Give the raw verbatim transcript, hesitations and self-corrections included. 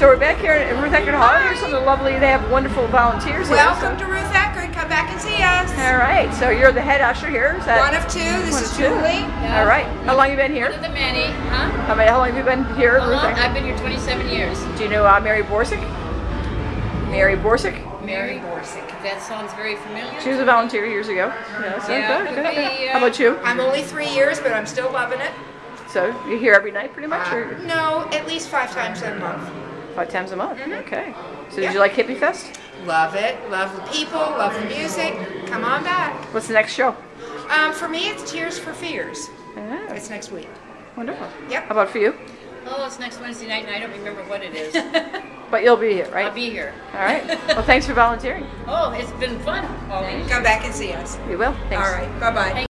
So we're back here at Ruth Eckerd Hall. Here's something lovely. They have wonderful volunteers here. Welcome so. to Ruth Eckerd. Come back and see us. All right. So you're the head usher here. Is that one of two. This one is of two? Julie. Yeah. All right. How long have you been here? One of the many, huh? How many? How long have you been here at How Ruth long? Eckerd? I've been here twenty-seven years. Do you know uh, Mary Borsick? Mary Borsick? Mary Borsick. That sounds very familiar. She was a volunteer years ago. Yeah, so Yeah, good, good, could good. be, uh, How about you? I'm only three years, but I'm still loving it. So you're here every night pretty much? Uh, Or no, at least five times a month. five times a month? Mhm. Okay. So did Yeah. you like Hippie Fest? Love it. Love the people. Love the music. Come on back. What's the next show? Um, for me, it's Tears for Fears. Oh, It's next week. wonderful. Yep. How about for you? Oh, it's next Wednesday night, and I don't remember what it is. But you'll be here, right? I'll be here. All right. Well, thanks for volunteering. Oh, it's been fun always. Come back and see us. We will. Thanks. All right. Bye-bye.